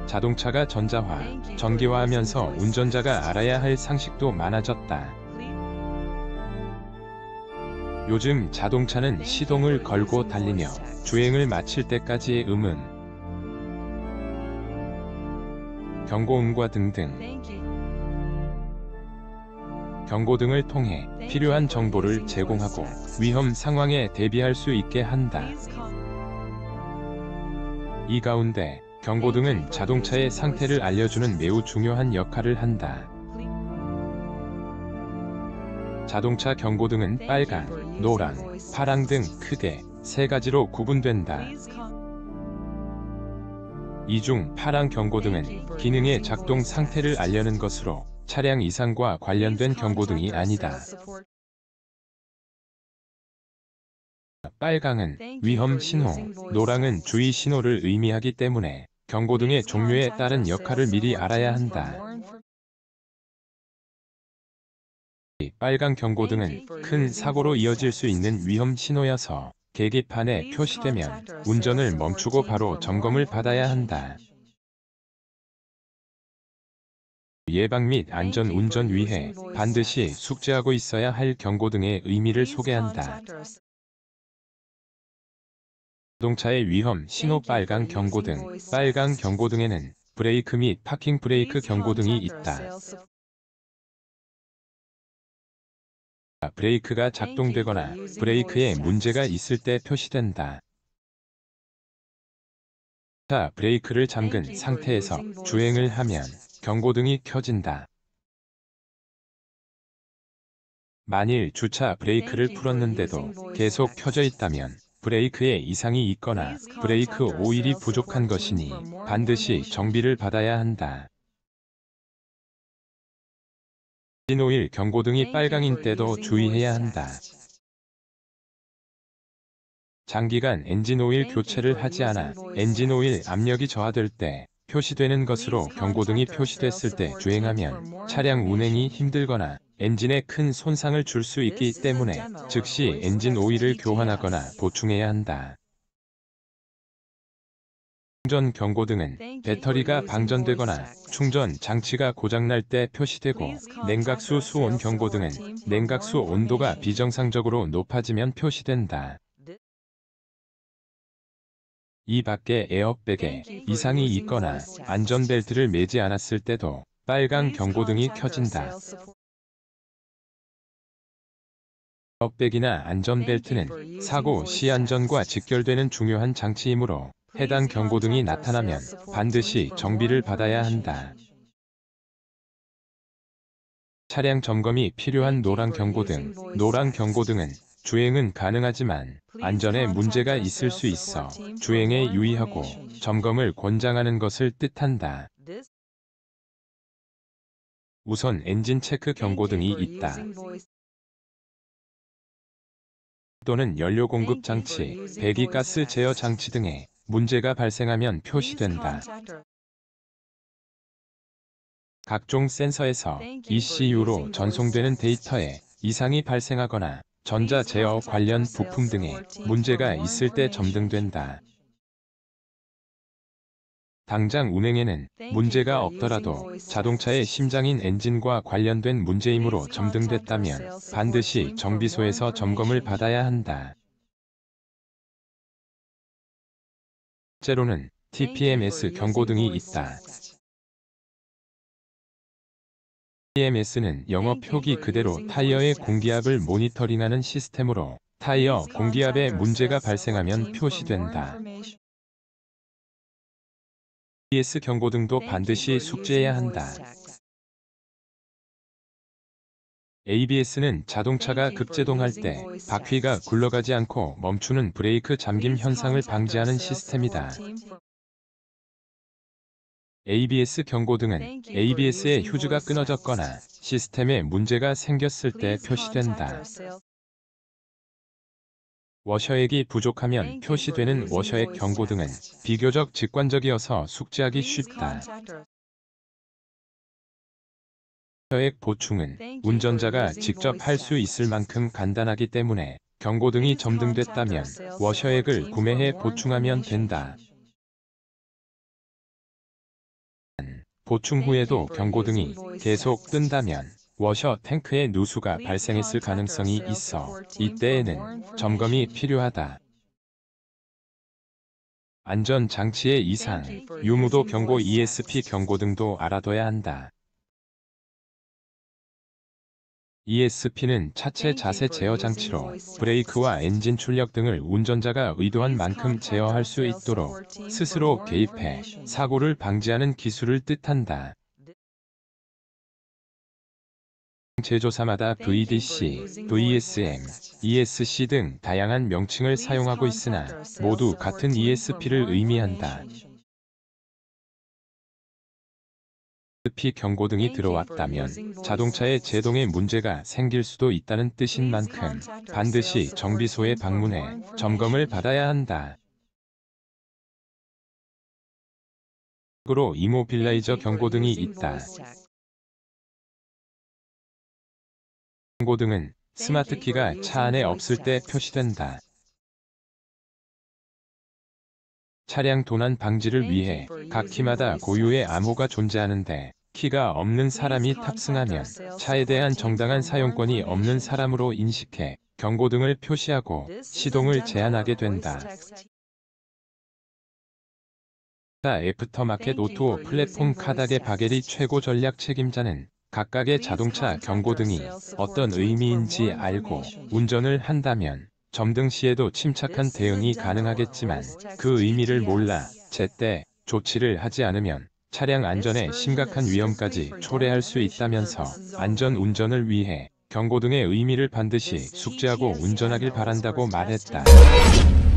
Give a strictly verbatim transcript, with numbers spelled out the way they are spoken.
자동차가 전자화, 전기화하면서 운전자가 알아야 할 상식도 많아졌다. 요즘 자동차는 시동을 걸고 달리며 주행을 마칠 때까지의 음음, 경고음과 등등 경고등을 통해 필요한 정보를 제공하고 위험 상황에 대비할 수 있게 한다. 이 가운데 경고등은 자동차의 상태를 알려주는 매우 중요한 역할을 한다. 자동차 경고등은 빨강, 노랑, 파랑 등 크게 세 가지로 구분된다. 이 중 파랑 경고등은 기능의 작동 상태를 알려는 것으로 차량 이상과 관련된 경고등이 아니다. 빨강은 위험 신호, 노랑은 주의 신호를 의미하기 때문에 경고등의 종류에 따른 역할을 미리 알아야 한다. 빨강 경고등은 큰 사고로 이어질 수 있는 위험 신호여서 계기판에 표시되면 운전을 멈추고 바로 점검을 받아야 한다. 예방 및 안전 운전 위해 반드시 숙지하고 있어야 할 경고등의 의미를 소개한다. 자동차의 위험 신호 빨강 경고등. 빨강 경고등에는 브레이크 및 파킹 브레이크 경고등이 있다. 브레이크가 작동되거나 브레이크에 문제가 있을 때 표시된다. 자, 브레이크를 잠근 상태에서 주행을 하면 경고등이 켜진다. 만일 주차 브레이크를 풀었는데도 계속 켜져 있다면 브레이크에 이상이 있거나 브레이크 오일이 부족한 것이니 반드시 정비를 받아야 한다. 엔진오일 경고등이 빨강인 때도 주의해야 한다. 장기간 엔진오일 교체를 하지 않아 엔진오일 압력이 저하될 때 표시되는 것으로 경고등이 표시됐을 때 주행하면 차량 운행이 힘들거나 엔진에 큰 손상을 줄 수 있기 때문에 즉시 엔진 오일을 교환하거나 보충해야 한다. 충전 경고등은 배터리가 방전되거나 충전 장치가 고장날 때 표시되고, 냉각수 수온 경고등은 냉각수 온도가 비정상적으로 높아지면 표시된다. 이 밖에 에어백에 이상이 있거나 안전벨트를 매지 않았을 때도 빨강 경고등이 켜진다. 에어백이나 안전벨트는 사고 시 안전과 직결되는 중요한 장치이므로 해당 경고등이 나타나면 반드시 정비를 받아야 한다. 차량 점검이 필요한 노랑 경고등. 노랑 경고등은 주행은 가능하지만 안전에 문제가 있을 수 있어 주행에 유의하고 점검을 권장하는 것을 뜻한다. 우선 엔진 체크 경고등이 있다. 또는 연료 공급 장치, 배기가스 제어 장치 등에 문제가 발생하면 표시된다. 각종 센서에서 이씨유로 전송되는 데이터에 이상이 발생하거나 전자 제어 관련 부품 등에 문제가 있을 때 점등된다. 당장 운행에는 문제가 없더라도 자동차의 심장인 엔진과 관련된 문제이므로 점등됐다면 반드시 정비소에서 점검을 받아야 한다. 번째로는 티피엠에스 경고등이 있다. 티피엠에스는 영어 표기 그대로 타이어의 공기압을 모니터링하는 시스템으로 타이어 공기압에 문제가 발생하면 표시된다. 에이비에스 경고등도 반드시 숙지해야 한다. 에이비에스는 자동차가 급제동할 때 바퀴가 굴러가지 않고 멈추는 브레이크 잠김 현상을 방지하는 시스템이다. 에이비에스 경고등은 에이비에스의 휴즈가 끊어졌거나 시스템에 문제가 생겼을 때 표시된다. 워셔액이 부족하면 표시되는 워셔액 경고등은 비교적 직관적이어서 숙지하기 쉽다. 워셔액 보충은 운전자가 직접 할 수 있을 만큼 간단하기 때문에 경고등이 점등됐다면 워셔액을 구매해 보충하면 된다. 보충 후에도 경고등이 계속 뜬다면 워셔 탱크에 누수가 발생했을 가능성이 있어 이때에는 점검이 필요하다. 안전장치의 이상, 유무도 경고 이에스피 경고등도 알아둬야 한다. 이에스피는 차체 자세 제어 장치로 브레이크와 엔진 출력 등을 운전자가 의도한 만큼 제어할 수 있도록 스스로 개입해 사고를 방지하는 기술을 뜻한다. 제조사마다 브이디씨, 브이에스엠, 이에스씨 등 다양한 명칭을 사용하고 있으나 모두 같은 이에스피를 의미한다. 이에스피 경고등이 들어왔다면 자동차의 제동에 문제가 생길 수도 있다는 뜻인 만큼 반드시 정비소에 방문해 점검을 받아야 한다. 참고로 이모빌라이저 경고등이 있다. 경고등은 스마트키가 차 안에 없을 때 표시된다. 차량 도난 방지를 위해 각 키마다 고유의 암호가 존재하는데 키가 없는 사람이 탑승하면 차에 대한 정당한 사용권이 없는 사람으로 인식해 경고등을 표시하고 시동을 제한하게 된다. 애프터마켓 오토 플랫폼 카닥의 바게리 최고 전략 책임자는 각각의 자동차 경고등이 어떤 의미인지 알고 운전을 한다면 점등 시에도 침착한 대응이 가능하겠지만 그 의미를 몰라 제때 조치를 하지 않으면 차량 안전에 심각한 위험까지 초래할 수 있다면서 안전 운전을 위해 경고등의 의미를 반드시 숙지하고 운전하길 바란다고 말했다.